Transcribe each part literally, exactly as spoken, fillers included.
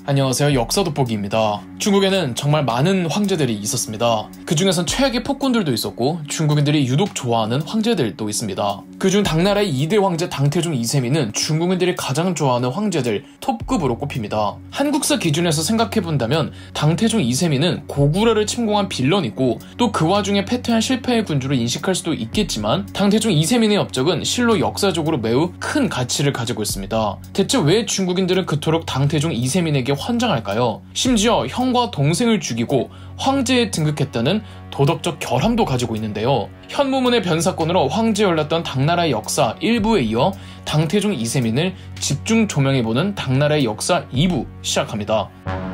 안녕하세요. 역사 돋보기입니다. 중국에는 정말 많은 황제들이 있었습니다. 그 중에선 최악의 폭군들도 있었고 중국인들이 유독 좋아하는 황제들도 있습니다. 그중 당나라의 이 대 황제 당태종 이세민은 중국인들이 가장 좋아하는 황제들 톱급으로 꼽힙니다. 한국사 기준에서 생각해본다면 당태종 이세민은 고구려를 침공한 빌런이고 또 그 와중에 패퇴한 실패의 군주로 인식할 수도 있겠지만 당태종 이세민의 업적은 실로 역사적으로 매우 큰 가치를 가지고 있습니다. 대체 왜 중국인들은 그토록 당태종 이세민에게 환장할까요? 심지어 형과 동생을 죽이고 황제에 등극했다는 도덕적 결함도 가지고 있는데요. 현무문의 변사건으로 황제에 올랐던 당나라의 역사 일 부에 이어 당태종 이세민을 집중 조명해보는 당나라의 역사 이 부 시작합니다.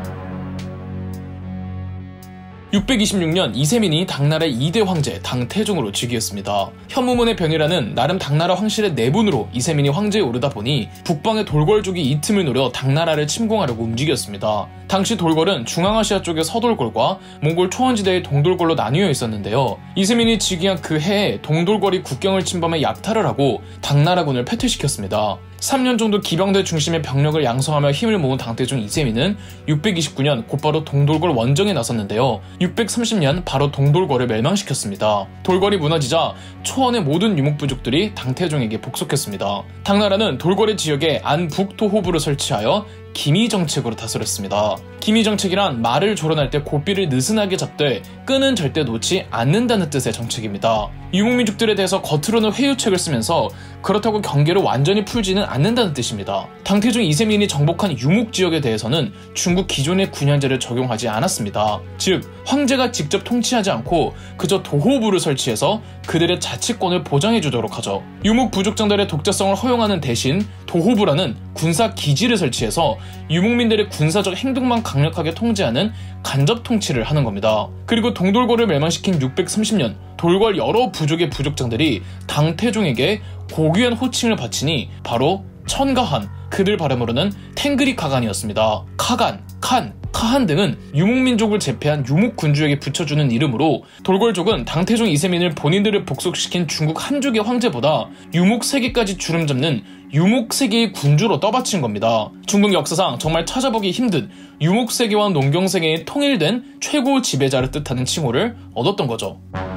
육백이십육 년 이세민이 당나라의 이 대 황제 당태종으로 즉위했습니다. 현무문의 변이라는 나름 당나라 황실의 내분으로 이세민이 황제에 오르다 보니 북방의 돌궐족이 이 틈을 노려 당나라를 침공하려고 움직였습니다. 당시 돌궐은 중앙아시아 쪽의 서돌궐과 몽골 초원지대의 동돌궐로 나뉘어 있었는데요. 이세민이 즉위한 그 해에 동돌궐이 국경을 침범해 약탈을 하고 당나라군을 패퇴시켰습니다. 삼 년 정도 기병대 중심의 병력을 양성하며 힘을 모은 당태종 이세민은 육백이십구 년 곧바로 동돌궐 원정에 나섰는데요. 육백삼십 년 바로 동돌궐을 멸망시켰습니다. 돌궐이 무너지자 초원의 모든 유목부족들이 당태종에게 복속했습니다. 당나라는 돌궐의 지역에 안북토호부를 설치하여 기미정책으로 다스렸습니다. 기미정책이란 말을 조련할 때 고삐를 느슨하게 잡되 끈은 절대 놓지 않는다는 뜻의 정책입니다. 유목민족들에 대해서 겉으로는 회유책을 쓰면서 그렇다고 경계를 완전히 풀지는 않는다는 뜻입니다. 당태종 이세민이 정복한 유목지역에 대해서는 중국 기존의 군현제를 적용하지 않았습니다. 즉 황제가 직접 통치하지 않고 그저 도호부를 설치해서 그들의 자치권을 보장해주도록 하죠. 유목부족장들의 독자성을 허용하는 대신 도호부라는 군사기지를 설치해서 유목민들의 군사적 행동만 강력하게 통제하는 간접 통치를 하는 겁니다. 그리고 동돌궐을 멸망시킨 육백삼십 년 돌궐 여러 부족의 부족장들이 당태종에게 고귀한 호칭을 바치니 바로 천가한, 그들 발음으로는 탱그리 카간이었습니다. 카간, 칸, 카한 등은 유목민족을 제패한 유목군주에게 붙여주는 이름으로 돌궐족은 당태종 이세민을 본인들을 복속시킨 중국 한족의 황제보다 유목 세계까지 주름잡는 유목 세계의 군주로 떠받친 겁니다. 중국 역사상 정말 찾아보기 힘든 유목 세계와 농경 세계의 통일된 최고 지배자를 뜻하는 칭호를 얻었던 거죠.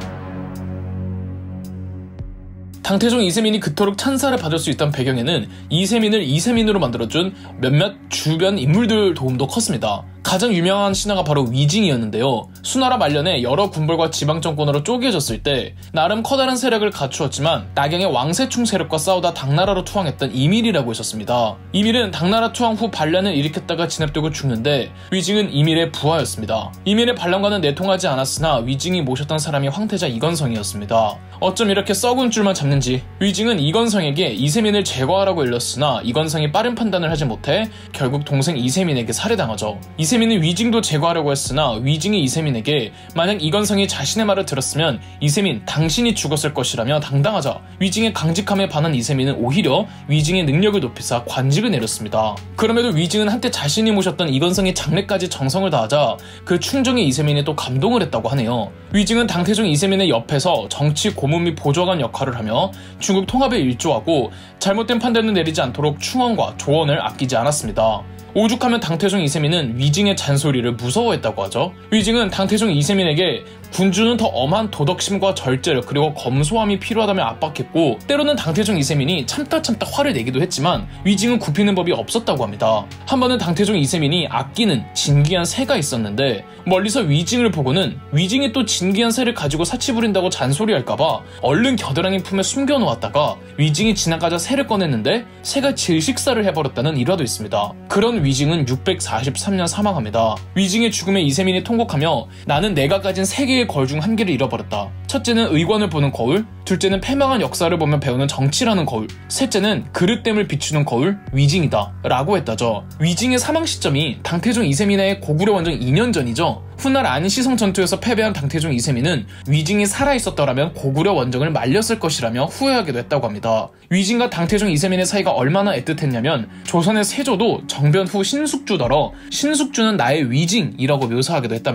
당태종 이세민이 그토록 찬사를 받을 수 있던 배경에는 이세민을 이세민으로 만들어준 몇몇 주변 인물들 도움도 컸습니다. 가장 유명한 신하가 바로 위징이었는데요. 수나라 말년에 여러 군벌과 지방정권으로 쪼개졌을 때 나름 커다란 세력을 갖추었지만 낙양의 왕세충 세력과 싸우다 당나라로 투항했던 이밀이라고 있었습니다. 이밀은 당나라 투항 후 반란을 일으켰다가 진압되고 죽는데 위징은 이밀의 부하였습니다. 이밀의 반란과는 내통하지 않았으나 위징이 모셨던 사람이 황태자 이건성이었습니다. 어쩜 이렇게 썩은 줄만 잡는지 위징은 이건성에게 이세민을 제거하라고 일렀으나 이건성이 빠른 판단을 하지 못해 결국 동생 이세민에게 살해당하죠. 이세민은 위징도 제거하려고 했으나 위징이 이세민에게 만약 이건성이 자신의 말을 들었으면 이세민 당신이 죽었을 것이라며 당당하자 위징의 강직함에 반한 이세민은 오히려 위징의 능력을 높이사 관직을 내렸습니다. 그럼에도 위징은 한때 자신이 모셨던 이건성의 장례까지 정성을 다하자 그 충정에 이세민이 또 감동을 했다고 하네요. 위징은 당태종 이세민의 옆에서 정치 고문 및 보좌관 역할을 하며 중국 통합에 일조하고 잘못된 판단을 내리지 않도록 충원과 조언을 아끼지 않았습니다. 오죽하면 당태종 이세민은 위징의 잔소리를 무서워했다고 하죠. 위징은 당태종 이세민에게 군주는 더 엄한 도덕심과 절제력 그리고 검소함이 필요하다며 압박했고 때로는 당태종 이세민이 참다 참다 화를 내기도 했지만 위징은 굽히는 법이 없었다고 합니다. 한 번은 당태종 이세민이 아끼는 진귀한 새가 있었는데 멀리서 위징을 보고는 위징이 또 진귀한 새를 가지고 사치 부린다고 잔소리할까봐 얼른 겨드랑이 품에 숨겨놓았다가 위징이 지나가자 새를 꺼냈는데 새가 질식사를 해버렸다는 일화도 있습니다. 그런 위징은 육백사십삼 년 사망합니다. 위징의 죽음에 이세민이 통곡하며 나는 내가 가진 세 개의 거울 중 한 개를 잃어버렸다. 첫째는 의관을 보는 거울, 둘째는 패망한 역사를 보며 배우는 정치라는 거울, 셋째는 그릇됨을 비추는 거울, 위징이다 라고 했다죠. 위징의 사망 시점이 당태종 이세민의 고구려 원정 이 년 전이죠. 훗날 안시성 전투에서 패배한 당태종 이세민은 위징이 살아있었더라면 고구려 원정을 말렸을 것이라며 후회하기도 했다고 합니다. 위징과 당태종 이세민의 사이가 얼마나 애틋했냐면 조선의 세조도 정변 후 신숙주더러 신숙주는 나의 위징이라고 묘사하기도 했답니다.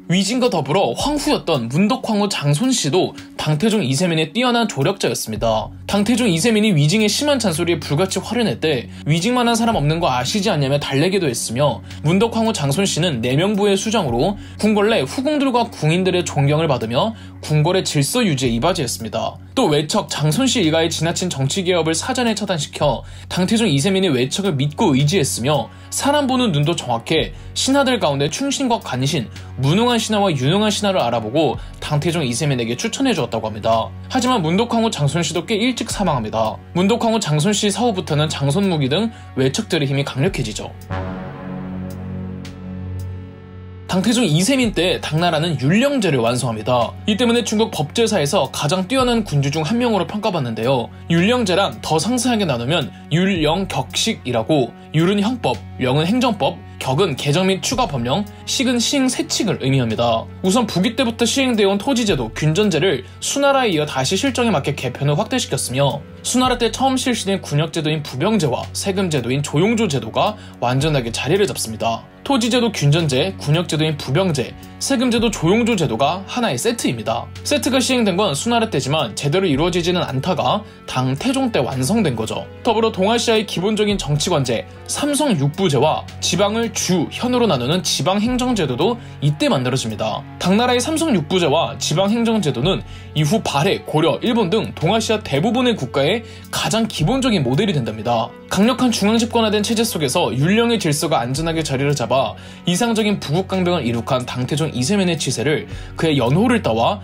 위진과 더불어 황후였던 문덕황후 장손씨도 당태종 이세민의 뛰어난 조력자였습니다. 당태종 이세민이 위징의 심한 잔소리에 불같이 화를 냈대 위징만한 사람 없는 거 아시지 않냐며 달래기도 했으며, 문덕황후 장손씨는 내명부의 수장으로 궁궐 내 후궁들과 궁인들의 존경을 받으며 궁궐의 질서 유지에 이바지했습니다. 또 외척 장손씨 일가의 지나친 정치개혁을 사전에 처단시켜 당태종 이세민이 외척을 믿고 의지했으며, 사람 보는 눈도 정확해 신하들 가운데 충신과 간신, 무능한 신하와 유능한 신하를 알아보고 당태종 이세민에게 추천해주었다고 합니다. 하지만 문덕황후 장손씨도 꽤 일찍 사망합니다. 문덕황후 장손씨 사후부터는 장손무기 등 외척들의 힘이 강력해지죠. 당태종 이세민 때 당나라는 율령제를 완성합니다. 이 때문에 중국 법제사에서 가장 뛰어난 군주 중 한 명으로 평가받는데요. 율령제란 더 상세하게 나누면 율령격식이라고, 율은 형법, 령은 행정법, 격은 개정 및 추가 법령, 식은 시행 세칙을 의미합니다. 우선 부귀 때부터 시행되어 온 토지제도, 균전제를 수나라에 이어 다시 실정에 맞게 개편을 확대시켰으며, 수나라 때 처음 실시된 군역제도인 부병제와 세금제도인 조용조 제도가 완전하게 자리를 잡습니다. 토지제도 균전제, 군역제도인 부병제, 세금제도 조용조 제도가 하나의 세트입니다. 세트가 시행된 건 수나라 때지만 제대로 이루어지지는 않다가 당 태종 때 완성된 거죠. 더불어 동아시아의 기본적인 정치관제, 삼성육부제와 지방을 주, 현으로 나누는 지방행정제도도 이때 만들어집니다. 당나라의 삼성육부제와 지방행정제도는 이후 발해, 고려, 일본 등 동아시아 대부분의 국가의 가장 기본적인 모델이 된답니다. 강력한 중앙집권화된 체제 속에서 율령의 질서가 안전하게 자리를 잡아 이상적인 부국강병을 이룩한 당태종 이세민의 치세를 그의 연호를 따와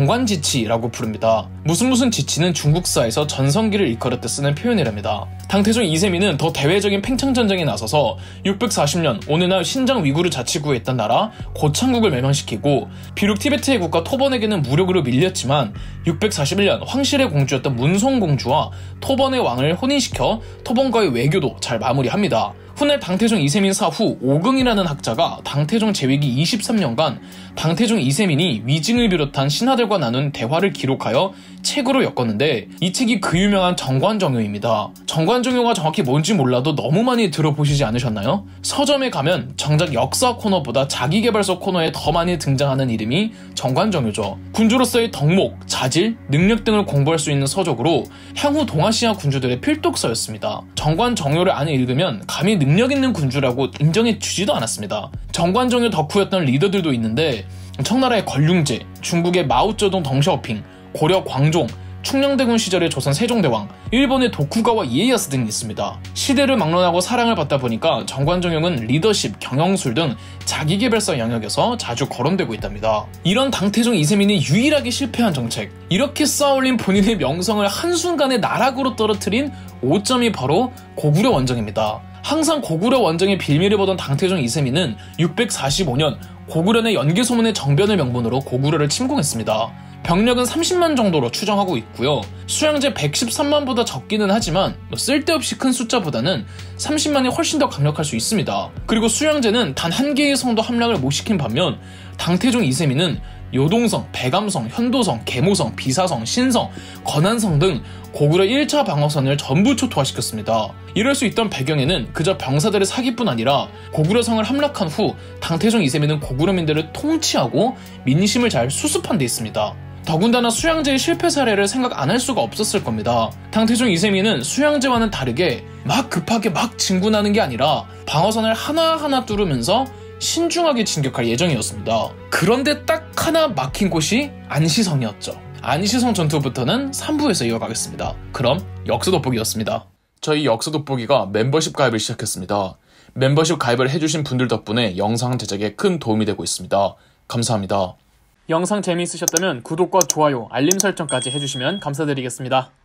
정관지치라고 부릅니다. 무슨 무슨 지치는 중국사에서 전성기를 일컬을 때 쓰는 표현이랍니다. 당태종 이세민은 더 대외적인 팽창전쟁에 나서서 육백사십 년 오늘날 신장 위구르 자치구에 있던 나라 고창국을 멸망시키고, 비록 티베트의 국가 토번에게는 무력으로 밀렸지만 육백사십일 년 황실의 공주였던 문송공주와 토번의 왕을 혼인시켜 토번과의 외교도 잘 마무리합니다. 훗날 당태종 이세민 사후 오긍이라는 학자가 당태종 재위기 이십삼 년간 당태종 이세민이 위징을 비롯한 신하들과 나눈 대화를 기록하여 책으로 엮었는데, 이 책이 그 유명한 정관정요입니다. 정관정요가 정확히 뭔지 몰라도 너무 많이 들어보시지 않으셨나요? 서점에 가면 정작 역사 코너보다 자기개발서 코너에 더 많이 등장하는 이름이 정관정요죠. 군주로서의 덕목, 자질, 능력 등을 공부할 수 있는 서적으로 향후 동아시아 군주들의 필독서였습니다. 정관정요를 안 읽으면 감히 능력 있는 군주라고 인정해 주지도 않았습니다. 정관정요 덕후였던 리더들도 있는데, 청나라의 권륭제, 중국의 마오쩌둥 덩샤오핑, 고려 광종, 충녕대군 시절의 조선 세종대왕, 일본의 도쿠가와 이에야스 등이 있습니다. 시대를 막론하고 사랑을 받다 보니까 정관정요는 리더십, 경영술 등 자기개발서 영역에서 자주 거론되고 있답니다. 이런 당태종 이세민이 유일하게 실패한 정책, 이렇게 쌓아올린 본인의 명성을 한순간에 나락으로 떨어뜨린 오점이 바로 고구려 원정입니다. 항상 고구려 원정의 빌미를 보던 당태종 이세민은 육백사십오 년 고구려 내 연개소문의 정변을 명분으로 고구려를 침공했습니다. 병력은 삼십만 정도로 추정하고 있고요. 수양제 백십삼만보다 적기는 하지만 뭐 쓸데없이 큰 숫자보다는 삼십만이 훨씬 더 강력할 수 있습니다. 그리고 수양제는 단 한 개의 성도 함락을 못 시킨 반면 당태종 이세민은 요동성, 백암성, 현도성, 계모성, 비사성, 신성, 건안성 등 고구려 일 차 방어선을 전부 초토화시켰습니다. 이럴 수 있던 배경에는 그저 병사들의 사기뿐 아니라 고구려성을 함락한 후 당태종 이세민은 고구려민들을 통치하고 민심을 잘 수습한 데 있습니다. 더군다나 수양제의 실패 사례를 생각 안 할 수가 없었을 겁니다. 당태종 이세민은 수양제와는 다르게 막 급하게 막 진군하는 게 아니라 방어선을 하나하나 뚫으면서 신중하게 진격할 예정이었습니다. 그런데 딱 하나 막힌 곳이 안시성이었죠. 안시성 전투부터는 삼 부에서 이어가겠습니다. 그럼 역사 돋보기였습니다. 저희 역사 돋보기가 멤버십 가입을 시작했습니다. 멤버십 가입을 해주신 분들 덕분에 영상 제작에 큰 도움이 되고 있습니다. 감사합니다. 영상 재미있으셨다면 구독과 좋아요, 알림 설정까지 해주시면 감사드리겠습니다.